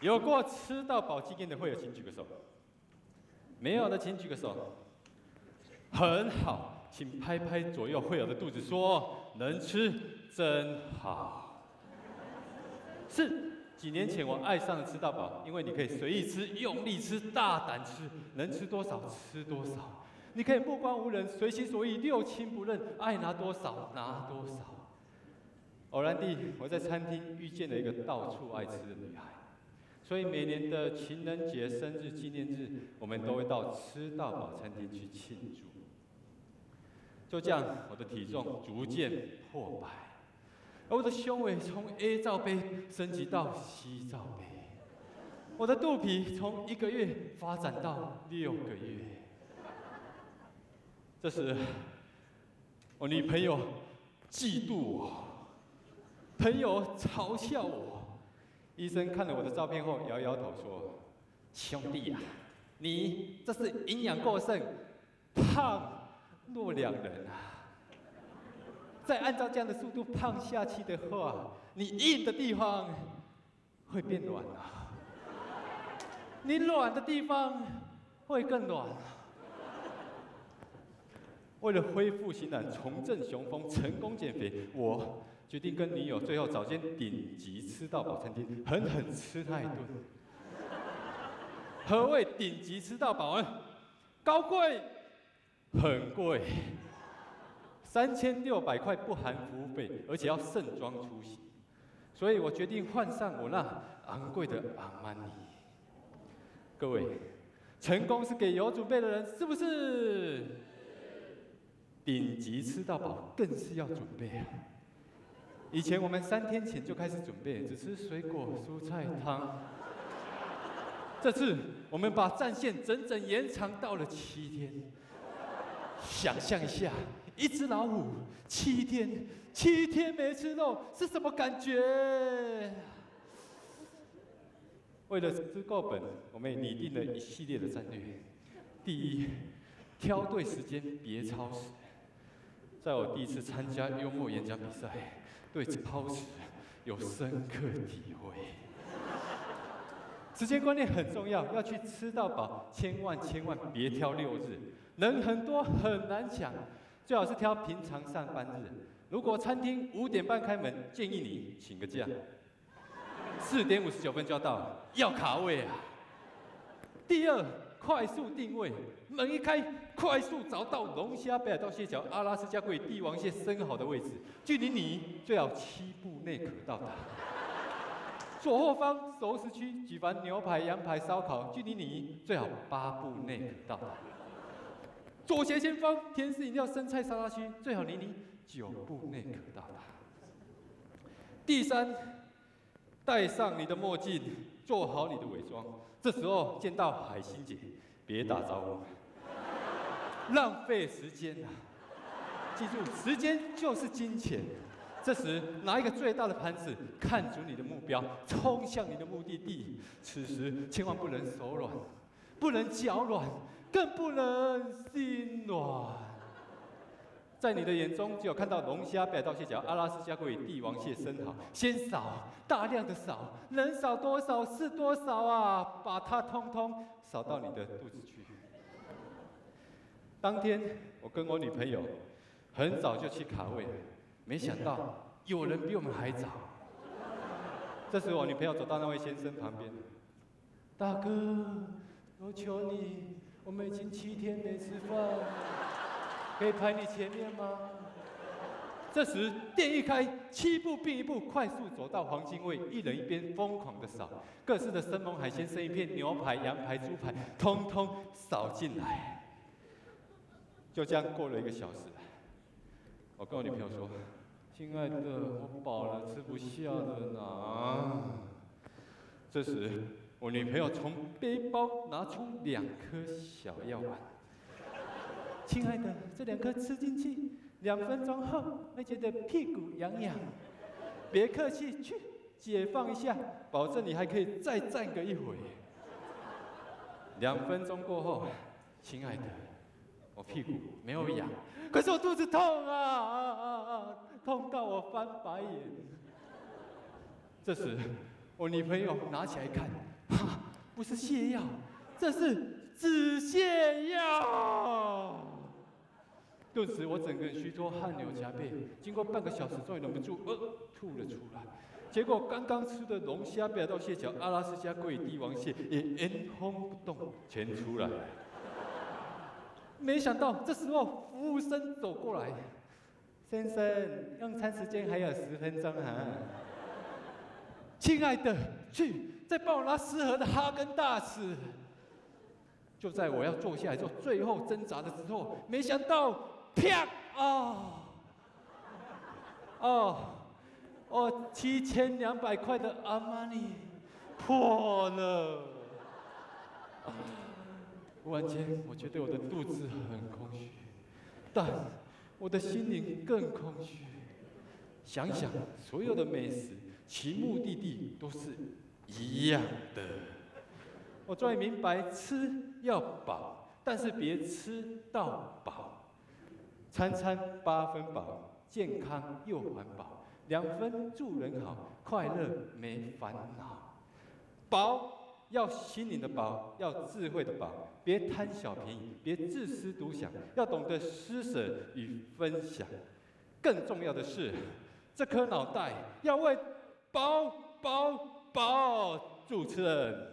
有过吃到饱经验的会友，请举个手。没有的，请举个手。很好，请拍拍左右会友的肚子，说：“能吃真好。”是。几年前我爱上了吃到饱，因为你可以随意吃、用力吃、大胆吃，能吃多少吃多少。你可以目光无人、随心所欲、六亲不认，爱拿多少拿多少。偶然地，我在餐厅遇见了一个到处爱吃的女孩，所以每年的情人节、生日纪念日，我们都会到吃到饱餐厅去庆祝。就这样，我的体重逐渐破百。而我的胸围从 A 罩杯升级到 C 罩杯，我的肚皮从1个月发展到6个月。这时，我女朋友嫉妒我，朋友嘲笑我。医生看了我的照片后，摇摇头说：“兄弟呀，你这是营养过剩，胖若两人啊！再按照这样的速度胖下去的话，你硬的地方会变软啊，你软的地方会更软啊。”为了恢复型男、重振雄风、成功减肥，我决定跟女友最后找间顶级吃到饱餐厅，狠狠吃她一顿。何谓顶级吃到饱呢？高贵，很贵。3600块不含服务费，而且要盛装出席，所以我决定换上我那昂贵的阿玛尼。各位，成功是给有准备的人，是不是？顶级吃到饱更是要准备啊！以前我们3天前就开始准备，只吃水果、蔬菜汤。这次我们把战线整整延长到了7天。想象一下。一只老虎7天没吃肉是什么感觉？为了吃够本，我们也拟定了一系列的战略。第一，挑对时间，别超时。在我第一次参加幽默演讲比赛，对超时有深刻体会。时间观念很重要，要去吃到饱，千万别挑6日，人很多很难抢。最好是挑平常上班日。如果餐厅5点半开门，建议你请个假。4点59分就要到了，要卡位啊！第二，快速定位，门一开，快速找到龙虾、北海道蟹脚、阿拉斯加贵帝王蟹生蚝的位置，距离你最好7步内可到达。左后方熟食区举凡牛排、羊排、烧烤，距离你最好8步内可到达。左斜前方甜食饮料生菜沙拉区，最好离你9步内可到达。第三，戴上你的墨镜，做好你的伪装。这时候见到海星姐，别打招呼，浪费时间啊！记住，时间就是金钱。这时拿一个最大的盘子，看准你的目标，冲向你的目的地。此时千万不能手软，不能脚软。更不能心软。在你的眼中，只有看到龙虾、北海道蟹脚、阿拉斯加贵帝王蟹生蚝，先扫，大量的扫，能扫多少是多少啊！把它通通扫到你的肚子去。当天，我跟我女朋友很早就去卡位，没想到有人比我们还早。这时，我女朋友走到那位先生旁边，大哥，我求你。我们已经7天没吃饭，可以排你前面吗？这时店一开，7步并1步，快速走到黄金位，一人一边疯狂的扫，各式的生猛海鲜、生鱼片、牛排、羊排、猪排，通通扫进来。就这样过了1个小时，我跟我女朋友说：“亲爱的，我饱了，吃不下了呢。”这时。我女朋友从背包拿出2颗小药丸，亲爱的，这2颗吃进去，2分钟后会觉得屁股痒痒，别客气，去解放一下，保证你还可以再站个1回。2分钟过后，亲爱的，我屁股没有痒，可是我肚子痛啊，痛到我翻白眼。这时，我女朋友拿起来看。 不是泻药，这是止泻药。顿时我整个人虚脱，汗流浃背。经过半个小时，终于忍不住吐了出来。结果刚刚吃的龙虾、北海道蟹脚、阿拉斯加贵帝王蟹也原封不动全出来。没想到这时候服务生走过来，先生，用餐时间还有10分钟哈。亲爱的，去再帮我拿10盒的哈根达斯。就在我要坐下来做最后挣扎的时候，没想到，啪7200块的阿玛尼破了。忽然间，我觉得我的肚子很空虚，但我的心灵更空虚。想想所有的美食，其目的地都是一样的。我终于明白，吃要饱，但是别吃到饱。餐餐8分饱，健康又环保，2分助人好，快乐没烦恼。饱要心灵的饱，要智慧的饱，别贪小便宜，别自私独享，要懂得施舍与分享。更重要的是，这颗脑袋要为饱。主持人。